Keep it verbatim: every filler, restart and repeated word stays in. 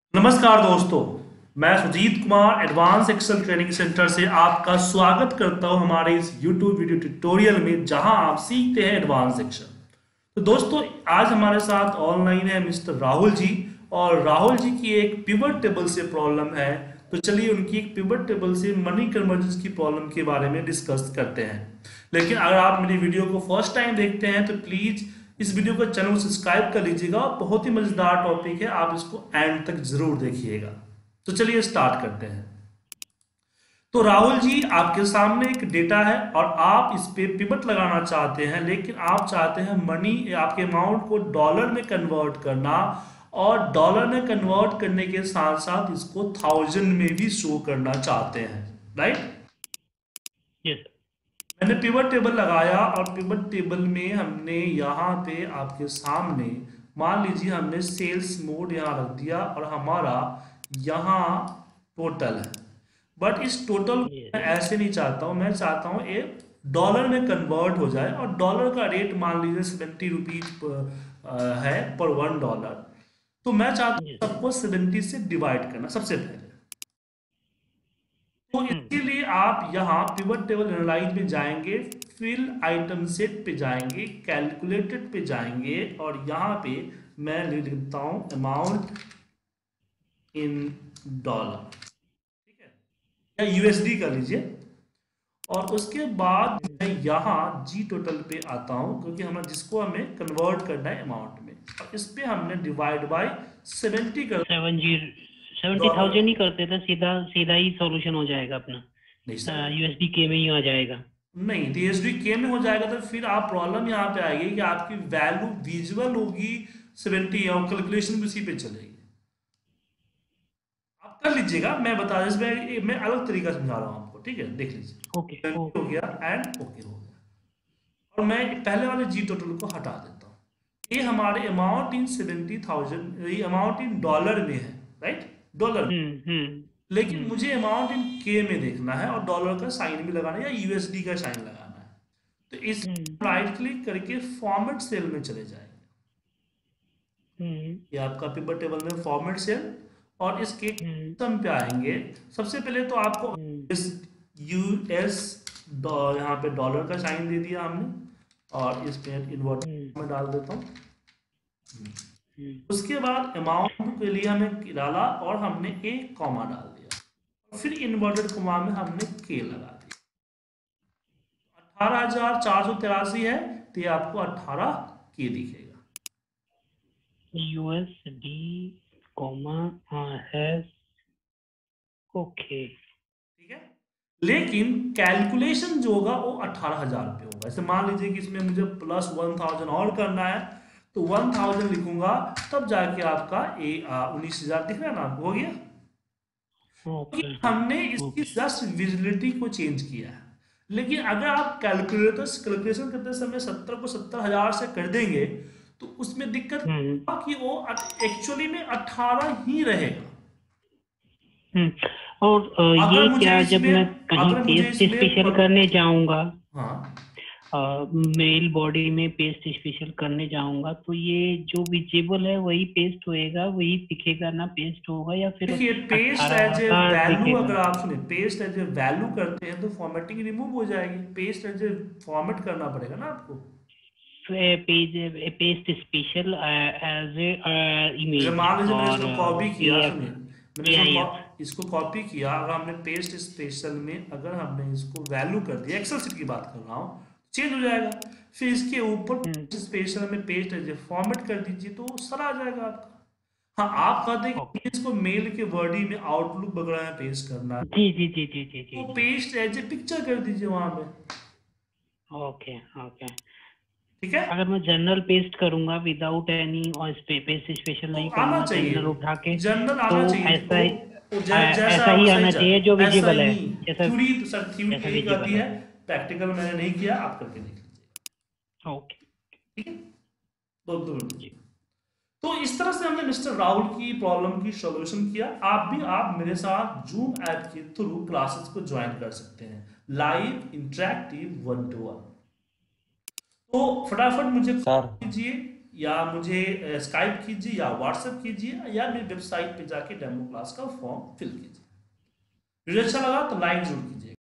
नमस्कार दोस्तों। मैं Sujeet Kumar advance excel training centre से आपका स्वागत करता हूं हमारे इस यूट्यूब वीडियो ट्यूटोरियल में जहां आप सीखते हैं एडवांस एक्सेल। तो दोस्तों, आज हमारे साथ ऑनलाइन है मिस्टर राहुल जी। और राहुल जी की एक पिवट टेबल से प्रॉब्लम है। तो चलिए उनकी एक पिवट टेबल से मनी कन्वर्जेंस की प्रॉब्लम के बारे में डिस्कस करते हैं। लेकिन अगर आप मेरी वीडियो को फर्स्ट टाइम देखते हैं तो प्लीज इस वीडियो को चैनल सब्सक्राइब कर लीजिएगा। बहुत ही मजेदार टॉपिक है, आप इसको एंड तक जरूर देखिएगा। तो चलिए स्टार्ट करते हैं। तो राहुल जी, आपके सामने एक डेटा है और आप इस पे पिवट लगाना चाहते हैं, लेकिन आप चाहते हैं मनी आपके अमाउंट को डॉलर में कन्वर्ट करना। और डॉलर में कन्वर्ट करने के साथ साथ इसको थाउजेंड में भी शो करना चाहते हैं, राइट। यस। मैंने पिवट टेबल लगाया और पिवट टेबल में हमने यहाँ पे आपके सामने मान लीजिए हमने सेल्स मोड यहाँ रख दिया और हमारा यहाँ टोटल है। बट इस टोटल को मैं यस। ऐसे नहीं चाहता हूँ, मैं चाहता हूँ एक डॉलर में कन्वर्ट हो जाए। और डॉलर का रेट मान लीजिए सेवेंटी रुपीज है पर वन डॉलर। तो मैं चाहता यस। हूँ सबको सेवेंटी से डिवाइड करना सबसे पहले। तो इसके हम्म। लिए आप यहाँ पिवट टेबल एनालाइज में जाएंगे, फिल आइटम सेट पे जाएंगे, कैलकुलेटेड पे जाएंगे और यहाँ पे मैं लिख देता हूँ अमाउंट इन डॉलर, ठीक है, या यूएसडी कर लीजिए। और उसके बाद मैं यहाँ जी टोटल पे आता हूँ क्योंकि हमें जिसको हमें कन्वर्ट करना है अमाउंट में। और इस पे हमने डिवाइड बाय सेवेंटी कर seven zero seventy dollar. Thousand ही करते थे, सीधा सीधा ही सॉल्यूशन हो जाएगा नहीं अपना। सर, यूएसडी के में ही आ जाएगा। नहीं डीएसडी के में हो जाएगा तो फिर आप प्रॉब्लम यहाँ पे आएगी कि आपकी वैल्यू विजुअल होगी सेवेंटी और कैलकुलेशन भी उसी पे चलेगी। आप कर लीजिएगा, मैं बता दें, मैं मैं अलग तरीका समझा रहा हूँ आपको, ठीक है, देख लीजिए। ओके। सेवेंटी हो ओके। गया एंड ओके हो गया। और मैं पहले वाले जी टोटल को हटा देता हूँ। ये हमारे अमाउंट इन सेवेंटी थाउजेंड, ये अमाउंट इन डॉलर में है, राइट, डॉलर में। हम्म। हम्म। लेकिन हम्म। मुझे अमाउंट इन के में देखना है और डॉलर का साइन भी लगाना है या यूएसडी का साइन लगाना है। तो इस हम्म। राइट क्लिक करके फॉर्मेट सेल में चले जाएंगे। हम्म। ये आपका पिवट टेबल में फॉर्मेट सेल और इसके हम्म। सम पे आएंगे। सबसे पहले तो आपको हम्म। इस यूएस यहाँ पे डॉलर का साइन दे दिया हमने और इस पे हम्म। इन्वर्टर में डाल देता हूँ। हम्म। उसके बाद अमाउंट के लिए हमें डाला और हमने एक कॉमा डाल दिया और फिर इन्वर्टेड कॉमा में हमने के लगा दिया। अठारह हजार चार सौ तिरासी है तो ये आपको अठारह के दिखेगा। USD comma hash. ओके। ठीक है, लेकिन कैलकुलेशन जो होगा वो अठारह हजार रुपये होगा। ऐसे मान लीजिए कि इसमें मुझे प्लस वन थाउजेंड और करना है तो वन थाउजेंड लिखूंगा, तब जाके आपका ए उन्नीस हजार दिख रहा है ना, आपको हो गया। क्योंकि ओके। हमने इसकी ओके। जस्ट विजिबिलिटी को चेंज किया है। लेकिन अगर आप कैलकुलेटर कैलकुलेशन करते समय सत्तर को सत्तर हजार से कर देंगे तो उसमें दिक्कत हम्म। कि वो एक्चुअली में अठारह ही रहेगा। हम्म। और अ, अगर ये मुझे क्या, जब इसमें मैं कहीं अगर मुझे पेस्ट इसमें स्पेशल पर, करने जाऊंगा, हाँ, मेल बॉडी में पेस्ट स्पेशल करने जाऊंगा, तो ये जो विजिबल है वही पेस्ट होएगा, वही दिखेगा ना, पेस्ट होगा या फिर देखिए पेस्ट अठारह एज ए हजार वैल्यू, दिखेगा? अगर आप सुने पेस्ट एज ए वैल्यू करते हैं तो फॉर्मेटिंग रिमूव हो जाएगी। पेस्ट एज ए फॉर्मेट करना पड़ेगा ना आपको। Page paste special as a जैसे इमेज मान लीजिए मैंने और इसको कॉपी ए किया, एफ सुनिए, मैंने ए इसको आई एफ। कॉ- इसको कॉपी किया, अगर हमने पेस्ट स्पेशल में अगर हमने इसको वैल्यू कर दिया, एक्सेल सीट की बात कर रहा हूँ, चेंज हो जाएगा। फिर इसके ऊपर हम्म। पेस्ट स्पेशल में पेस्ट एज ए फॉर्मेट कर दीजिए तो सारा आ जाएगा आपका। हाँ, आप कहते हैं कि ओके। इसको मेल के वर्डी में आउटलुक वगैरह में पेस्ट करना है जी जी जी जी जी जी तो जी। पेस्ट एज ए पिक्चर कर दीजिए वहां पे। ओके। ओके। ठीक है, अगर मैं जनरल पेस्ट करूंगा विदाउट एनी और पेस्ट स्पेशल तो नहीं आना करूंगा, चाहिए, जनरल उठा के, जनरल तो आना चाहिए ऐसा वो, ही वो आ, जै, जैसा ऐसा आपका ही सही आना चाहिए जो चल, ऐसा ही विजिबल है, नहीं। जैसा थ्योरी तो सर थ्योरी जैसा यही कहती विजिबल है, है। प्रैक्टिकल मैंने नहीं किया, आप करके देख लीजिए। ओके। ठीक है, दो दो जी। मिनट। तो इस तरह से हमने मिस्टर राहुल की प्रॉब्लम की सॉल्यूशन किया। आप भी आप मेरे साथ जूम ऐप के थ्रू क्लासेस को ज्वाइन कर सकते हैं, live interactive one to one. तो फटाफट मुझे सर दीजिए या मुझे स्काइप कीजिए या व्हाट्सएप कीजिए या मेरी वेबसाइट पे जाके डेमो क्लास का फॉर्म फिल कीजिए। वीडियो अच्छा लगा तो लाइक जरूर कीजिए।